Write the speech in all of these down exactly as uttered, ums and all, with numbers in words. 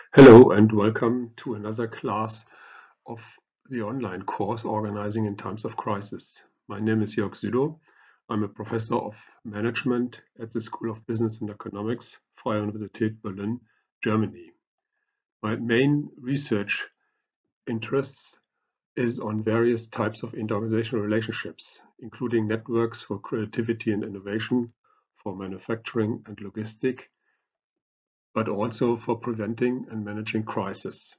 Hello and welcome to another class of the online course Organizing in Times of Crisis. My name is Jörg Südow. I'm a professor of management at the School of Business and Economics, Freie Universität Berlin, Germany. My main research interests is on various types of interorganizational relationships, including networks for creativity and innovation, for manufacturing and logistics, but also for preventing and managing crisis.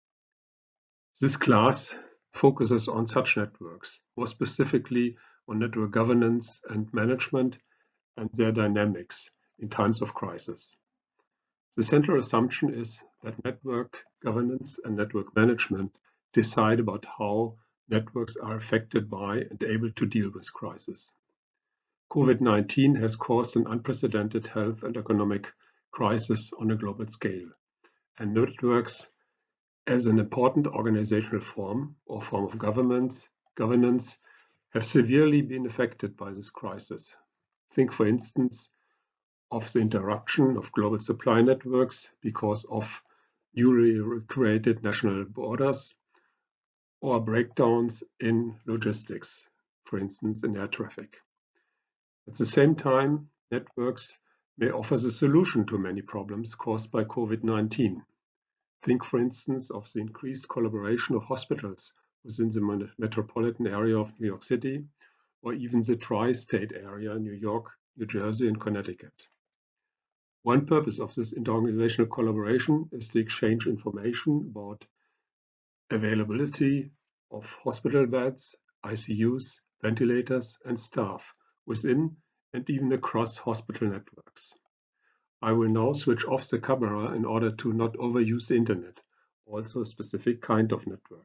This class focuses on such networks, more specifically on network governance and management and their dynamics in times of crisis. The central assumption is that network governance and network management decide about how networks are affected by and able to deal with crisis. COVID nineteen has caused an unprecedented health and economic crisis on a global scale, and networks as an important organizational form or form of governance, governance have severely been affected by this crisis. Think, for instance, of the interruption of global supply networks because of newly created national borders, or breakdowns in logistics, for instance, in air traffic. At the same time, networks may offer the solution to many problems caused by COVID nineteen. Think, for instance, of the increased collaboration of hospitals within the metropolitan area of New York City, or even the tri-state area, New York, New Jersey, and Connecticut. One purpose of this interorganizational collaboration is to exchange information about availability of hospital beds, I C Us, ventilators, and staff within and even across hospital networks. I will now switch off the camera in order to not overuse the internet, also a specific kind of network.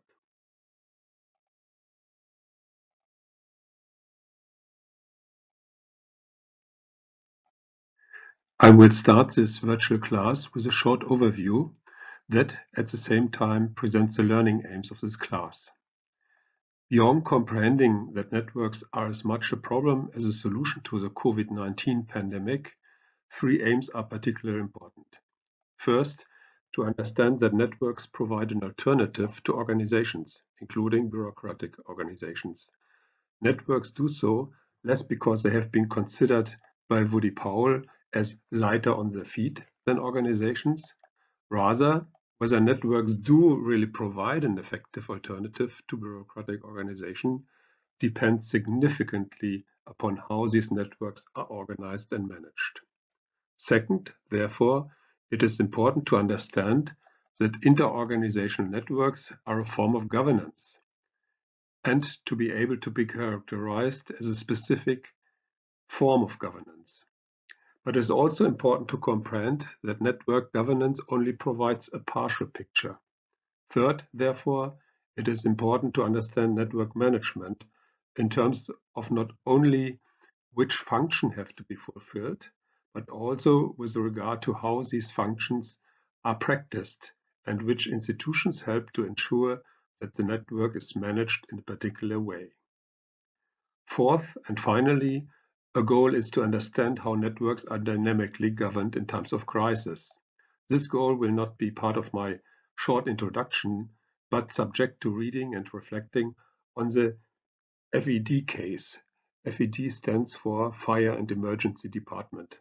I will start this virtual class with a short overview that at the same time presents the learning aims of this class. Beyond comprehending that networks are as much a problem as a solution to the COVID nineteen pandemic, three aims are particularly important. First, to understand that networks provide an alternative to organizations, including bureaucratic organizations. Networks do so less because they have been considered by Woody Powell as lighter on their feet than organizations. Rather, whether networks do really provide an effective alternative to bureaucratic organization depends significantly upon how these networks are organized and managed. Second, therefore, it is important to understand that interorganizational networks are a form of governance and to be able to be characterized as a specific form of governance. But it is also important to comprehend that network governance only provides a partial picture. Third, therefore, it is important to understand network management in terms of not only which functions have to be fulfilled, but also with regard to how these functions are practiced and which institutions help to ensure that the network is managed in a particular way. Fourth, and finally, a goal is to understand how networks are dynamically governed in times of crisis. This goal will not be part of my short introduction, but subject to reading and reflecting on the F E D case. F E D stands for Fire and Emergency Department.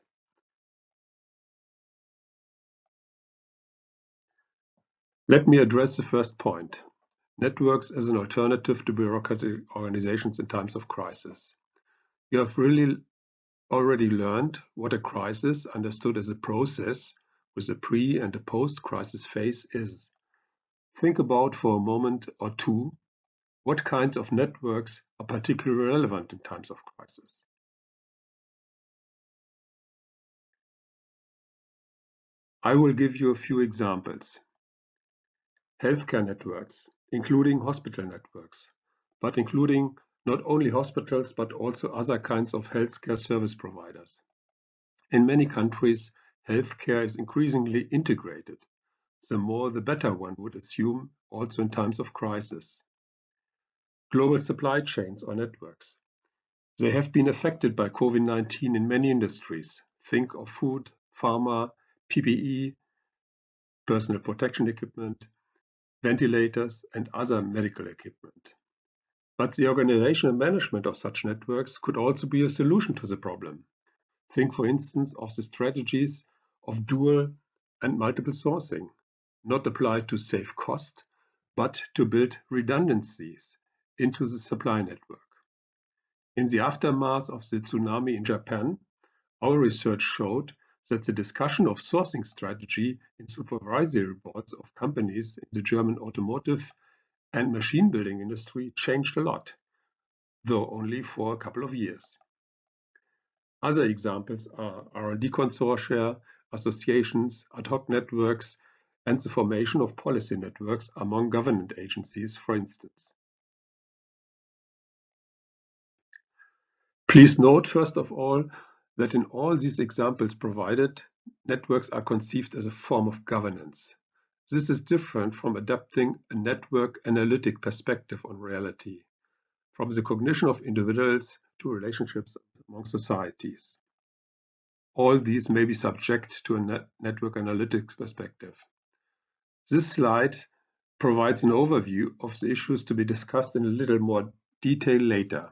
Let me address the first point, networks as an alternative to bureaucratic organizations in times of crisis. You have really already learned what a crisis, understood as a process with a pre- and a post-crisis phase, is. Think about for a moment or two what kinds of networks are particularly relevant in times of crisis. I will give you a few examples. Healthcare networks, including hospital networks, but including not only hospitals, but also other kinds of healthcare service providers. In many countries, healthcare is increasingly integrated. The more the better, one would assume, also in times of crisis. Global supply chains or networks. They have been affected by COVID nineteen in many industries. Think of food, pharma, P P E, personal protection equipment, ventilators, and other medical equipment. But the organization and management of such networks could also be a solution to the problem. Think, for instance, of the strategies of dual and multiple sourcing, not applied to save cost, but to build redundancies into the supply network. In the aftermath of the tsunami in Japan, our research showed that the discussion of sourcing strategy in supervisory boards of companies in the German automotive and machine building industry changed a lot, though only for a couple of years. Other examples are R and D consortia, associations, ad hoc networks, and the formation of policy networks among government agencies, for instance. Please note, first of all, that in all these examples provided, networks are conceived as a form of governance. This is different from adapting a network analytic perspective on reality, from the cognition of individuals to relationships among societies. All these may be subject to a net network analytics perspective. This slide provides an overview of the issues to be discussed in a little more detail later.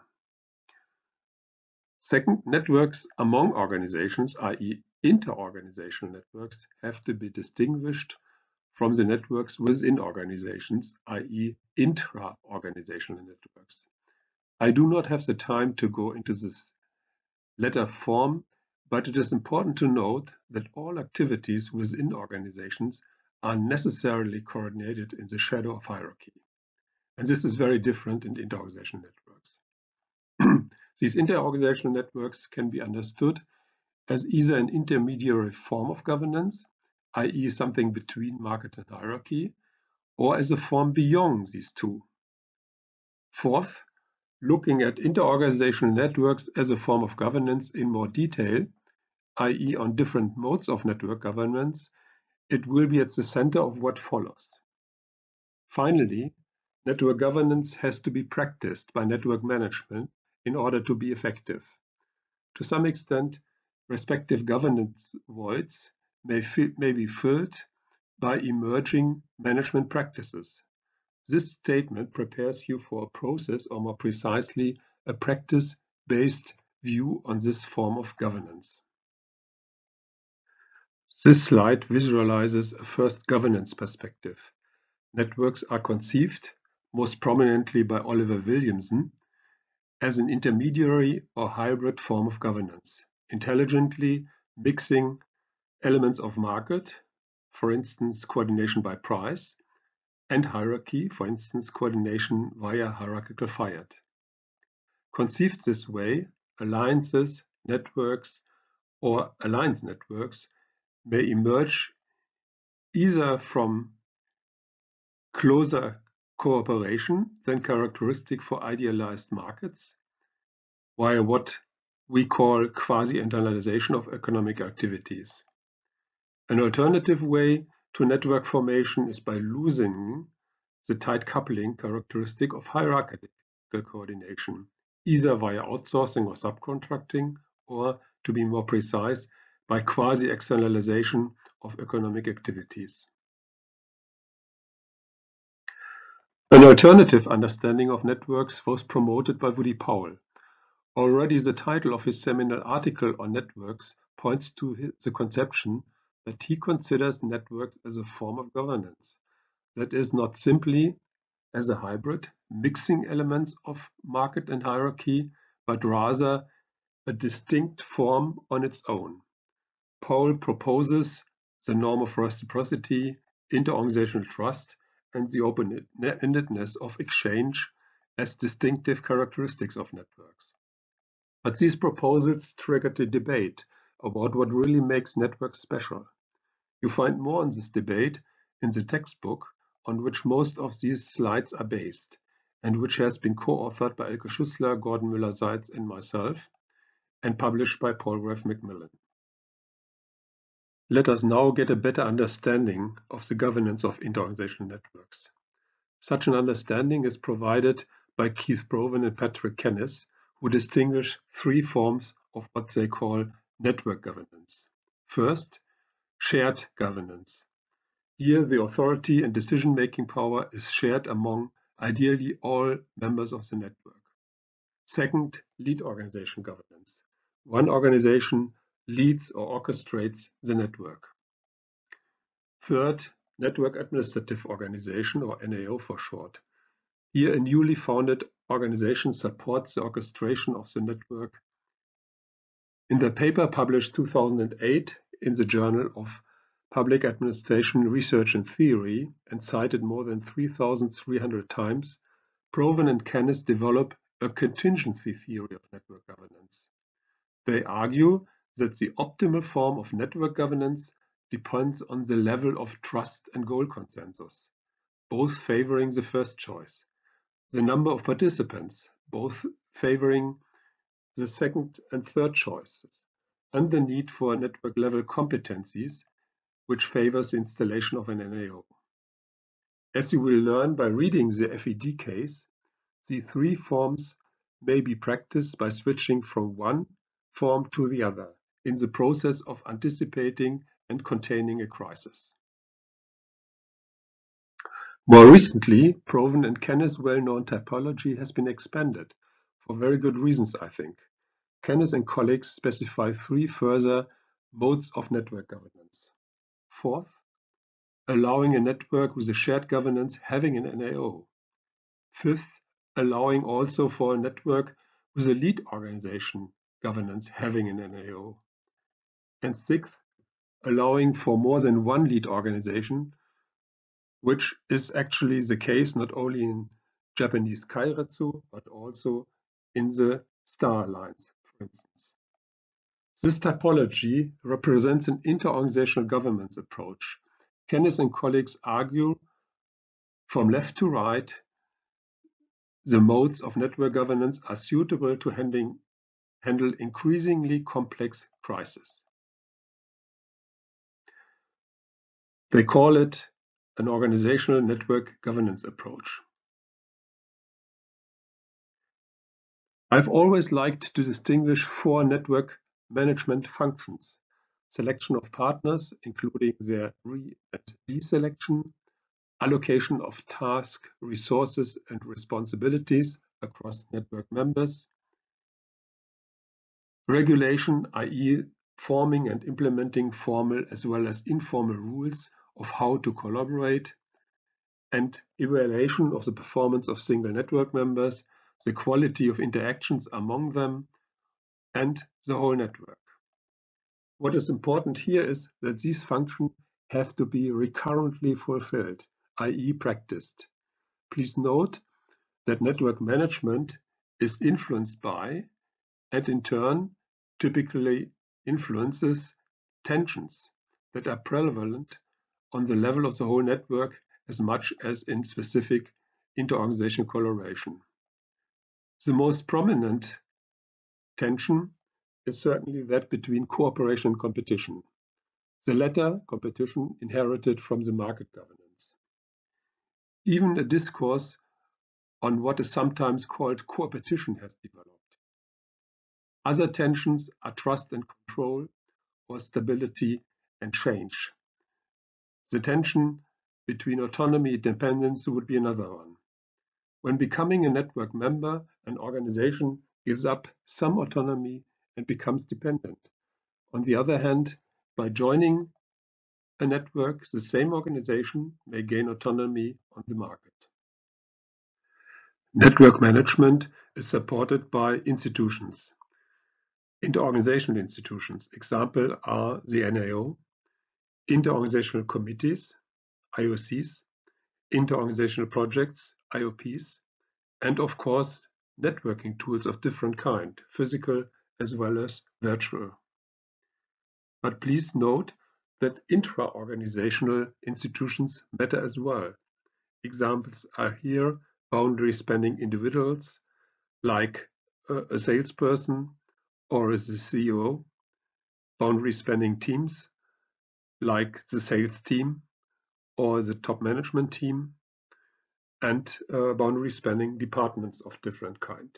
Second, networks among organizations, that is inter-organizational networks, have to be distinguished from the networks within organizations, that is intra-organizational networks. I do not have the time to go into this latter form, but it is important to note that all activities within organizations are necessarily coordinated in the shadow of hierarchy. And this is very different in inter-organizational networks. These inter-organizational networks can be understood as either an intermediary form of governance, that is something between market and hierarchy, or as a form beyond these two. Fourth, looking at inter-organizational networks as a form of governance in more detail, that is on different modes of network governance, it will be at the center of what follows. Finally, network governance has to be practiced by network management in order to be effective. To some extent, respective governance voids may, may be filled by emerging management practices. This statement prepares you for a process, or more precisely, a practice-based view on this form of governance. This slide visualizes a first governance perspective. Networks are conceived, most prominently by Oliver Williamson, as an intermediary or hybrid form of governance, intelligently mixing elements of market, for instance, coordination by price, and hierarchy, for instance, coordination via hierarchical fiat. Conceived this way, alliances, networks, or alliance networks may emerge either from closer cooperation than characteristic for idealized markets, via what we call quasi-internalization of economic activities. An alternative way to network formation is by loosening the tight coupling characteristic of hierarchical coordination, either via outsourcing or subcontracting, or, to be more precise, by quasi-externalization of economic activities. An alternative understanding of networks was promoted by Woody Powell. Already the title of his seminal article on networks points to his, the conception that he considers networks as a form of governance that is not simply as a hybrid, mixing elements of market and hierarchy, but rather a distinct form on its own. Powell proposes the norm of reciprocity, inter-organizational trust, and the open-endedness of exchange as distinctive characteristics of networks. But these proposals triggered a debate about what really makes networks special. You find more on this debate in the textbook on which most of these slides are based, and which has been co-authored by Elke Schüssler, Gordon Müller-Seitz, and myself, and published by Palgrave Macmillan. Let us now get a better understanding of the governance of inter-organizational networks. Such an understanding is provided by Keith Broven and Patrick Kennis, who distinguish three forms of what they call network governance. First, shared governance. Here, the authority and decision-making power is shared among ideally all members of the network. Second, lead organization governance. One organization leads or orchestrates the network. Third, network administrative organization, or N A O for short. Here, a newly founded organization supports the orchestration of the network. In the paper published two thousand eight in the Journal of Public Administration Research and Theory and cited more than three thousand three hundred times, Proven and Kennis develop a contingency theory of network governance. They argue that the optimal form of network governance depends on the level of trust and goal consensus, both favoring the first choice, the number of participants, both favoring the second and third choices, and the need for network-level competencies, which favors the installation of an N A O. As you will learn by reading the F E D case, the three forms may be practiced by switching from one form to the other in the process of anticipating and containing a crisis. More recently, Proven and Kennis' well-known typology has been expanded, for very good reasons, I think. Kennis and colleagues specify three further modes of network governance. Fourth, allowing a network with a shared governance having an N A O. Fifth, allowing also for a network with a lead organization governance having an N A O. And sixth, allowing for more than one lead organization, which is actually the case not only in Japanese Keiretsu, but also in the Star Alliance, for instance. This typology represents an inter-organizational governance approach. Kennis and colleagues argue from left to right, the modes of network governance are suitable to handling, handle increasingly complex crises. They call it an organizational network governance approach. I've always liked to distinguish four network management functions: selection of partners, including their re- and deselection, allocation of task, resources, and responsibilities across network members, regulation, that is forming and implementing formal as well as informal rules of how to collaborate, and evaluation of the performance of single network members, the quality of interactions among them, and the whole network. What is important here is that these functions have to be recurrently fulfilled, that is practiced. Please note that network management is influenced by, and in turn typically influences, tensions that are prevalent on the level of the whole network as much as in specific inter-organizational collaboration. The most prominent tension is certainly that between cooperation and competition. The latter, competition, inherited from the market governance. Even a discourse on what is sometimes called coopetition has developed. Other tensions are trust and control, or stability and change. The tension between autonomy and dependence would be another one. When becoming a network member, an organization gives up some autonomy and becomes dependent. On the other hand, by joining a network, the same organization may gain autonomy on the market. Network management is supported by institutions. Inter-organizational institutions, example are the N A O, inter-organizational committees, I O Cs, inter-organizational projects, I O Ps, and of course, networking tools of different kind, physical as well as virtual. But please note that intra-organizational institutions matter as well. Examples are here boundary spanning individuals like a salesperson or as a C E O, boundary spanning teams like the sales team or the top management team, and uh, boundary spanning departments of different kind.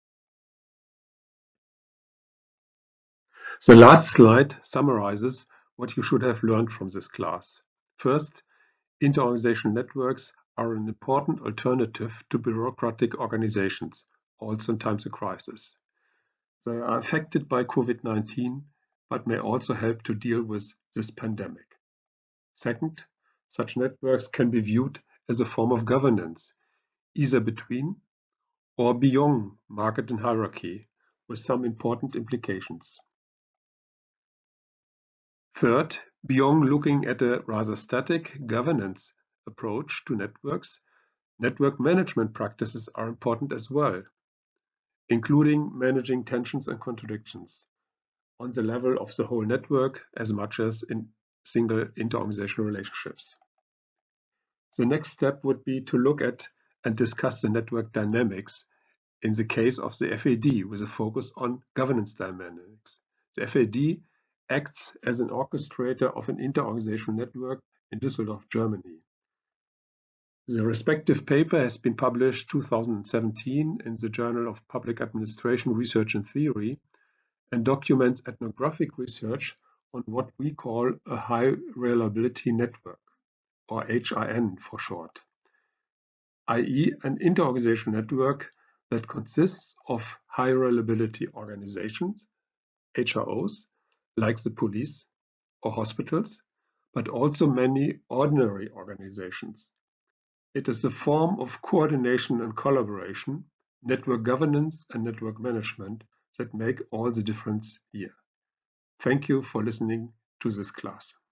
The last slide summarizes what you should have learned from this class. First, inter-organizational networks are an important alternative to bureaucratic organizations, also in times of crisis. They are affected by COVID nineteen, but may also help to deal with this pandemic. Second, such networks can be viewed as a form of governance, either between or beyond market and hierarchy, with some important implications. Third, beyond looking at a rather static governance approach to networks, network management practices are important as well, including managing tensions and contradictions on the level of the whole network as much as in single inter-organizational relationships. The next step would be to look at and discuss the network dynamics in the case of the F A D with a focus on governance dynamics. The F A D acts as an orchestrator of an inter-organizational network in Düsseldorf, Germany. The respective paper has been published two thousand seventeen in the Journal of Public Administration Research and Theory and documents ethnographic research on what we call a high reliability network, or H I N for short, that is an inter-organizational network that consists of high reliability organizations, H R Os, like the police or hospitals, but also many ordinary organizations. It is a form of coordination and collaboration, network governance and network management that make all the difference here. Thank you for listening to this class.